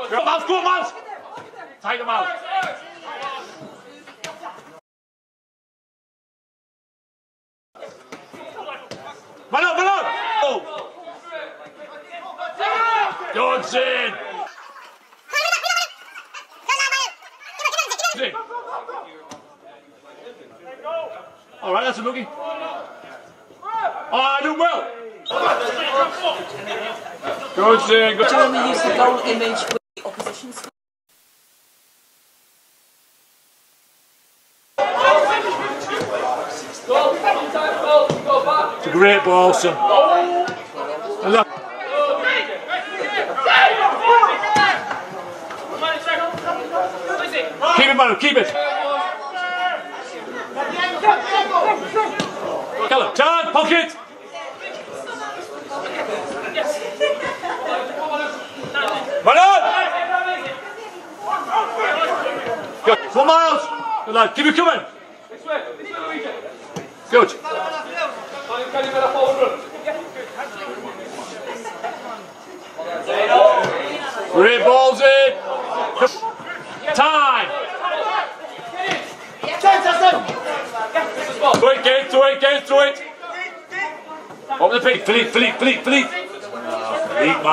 Mouse, go on, Mouse! Take them out. Man up, man up! Oh. Good, Zane! Zane. All right, that's a lookie. Oh, I do well. Good, Zane. Good. When we use the goal image with the opposition score. It's a great ball, son. And look. Keep it, man, keep it. Callum, turn, pocket. Man on! Good. 4 miles. Good lad, keep it coming. Good. Great balls in. Time. Get through it. Open the pig. Philippe. Philippe, man.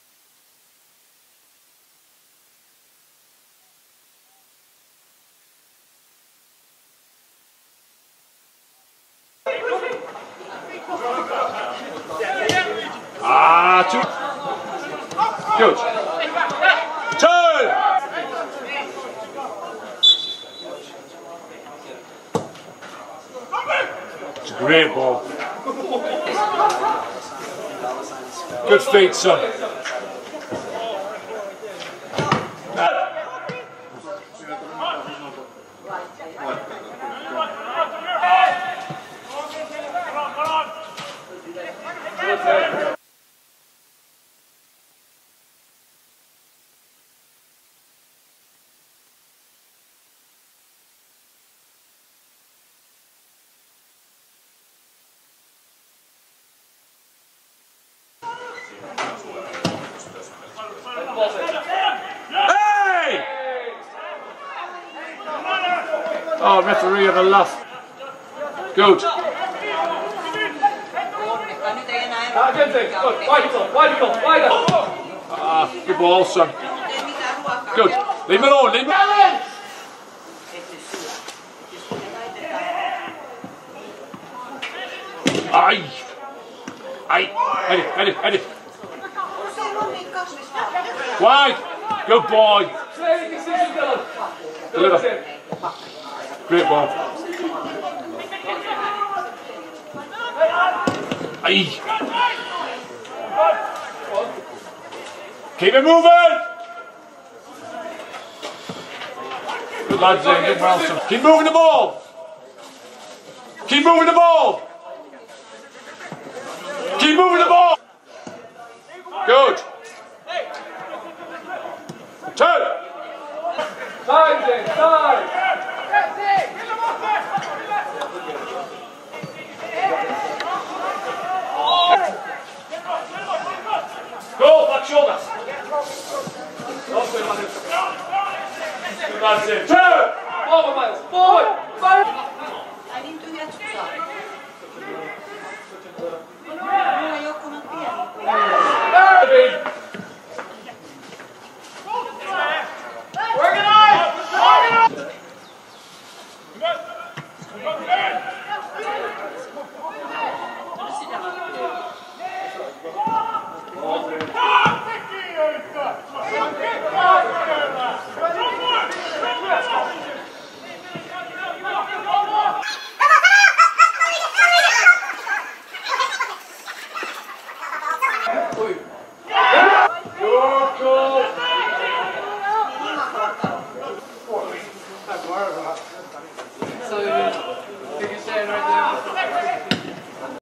Two. Good. Turn. It's a great ball. Good feet, son. Hey! Oh, referee of a laugh. Good. Good ball, son. Good. Leave him alone, leave him alone. Ready. Wide. Good boy. Deliver. Great ball. Keep it moving. Good lad, Zane. Good well, son. Keep moving the ball. Keep moving the ball. Keep moving the ball. Good. Turn. Time, Zane, time. Go, back shoulder. Good lad, Zane. Turn. Forward, Miles. Forward. I need to get Oi.